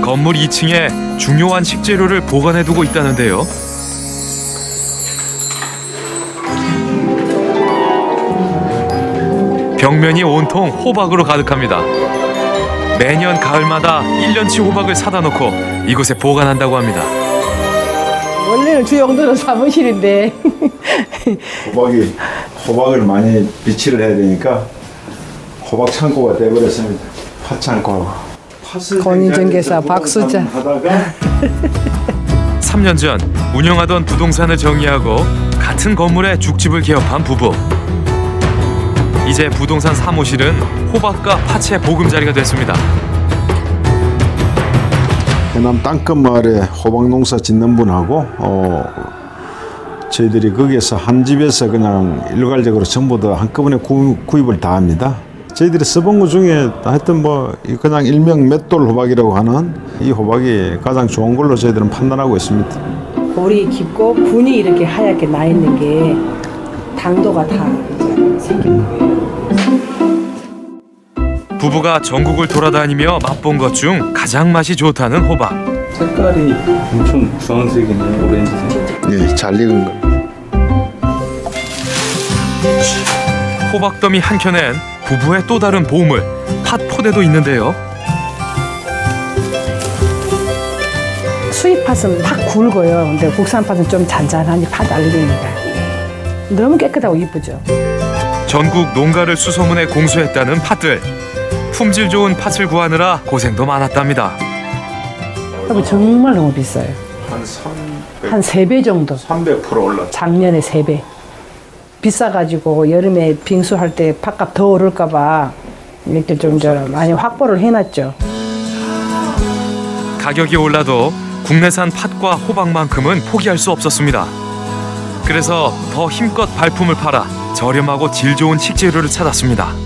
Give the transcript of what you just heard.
건물 2층에 중요한 식재료를 보관해두고 있다는데요. 벽면이 온통 호박으로 가득합니다. 매년 가을마다 1년치 호박을 사다 놓고 이곳에 보관한다고 합니다. 원래는 주용도는 사무실인데 호박을 많이 비치를 해야 되니까 호박 창고가 돼버렸습니다. 팥 창고하고. 공인중개사 박수자. 3년 전 운영하던 부동산을 정리하고 같은 건물에 죽집을 개업한 부부. 이제 부동산 사무실은 호박과 팥의 보금자리가 됐습니다. 해남 땅끝 마을에 호박 농사 짓는 분하고 저희들이 거기에서 한 집에서 그냥 일괄적으로 전부 다 한꺼번에 구입을 다 합니다. 저희들이 써본 것 중에 하여튼 뭐 그냥 일명 맷돌 호박이라고 하는 이 호박이 가장 좋은 걸로 저희들은 판단하고 있습니다. 볼이 깊고 분이 이렇게 하얗게 나 있는 게 당도가 다 생긴 거예요. 부부가 전국을 돌아다니며 맛본 것 중 가장 맛이 좋다는 호박. 색깔이 엄청 주황색이네요. 오렌지색. 네, 잘 익은 거. 호박더미 한켠엔 부부의 또 다른 보물, 팥 포대도 있는데요. 수입 팥은 팍 굵어요. 근데 국산 팥은 좀 잔잔하니 팥 알갱이가 너무 깨끗하고 이쁘죠. 전국 농가를 수소문해 공수했다는 팥들. 품질 좋은 팥을 구하느라 고생도 많았답니다. 정말 너무 비싸요. 한 3배 정도. 300% 올랐죠. 작년에 3배. 비싸가지고 여름에 빙수할 때 팥값 더 오를까 봐 이렇게 좀 많이 확보를 해놨죠. 가격이 올라도 국내산 팥과 호박만큼은 포기할 수 없었습니다. 그래서 더 힘껏 발품을 팔아 저렴하고 질 좋은 식재료를 찾았습니다.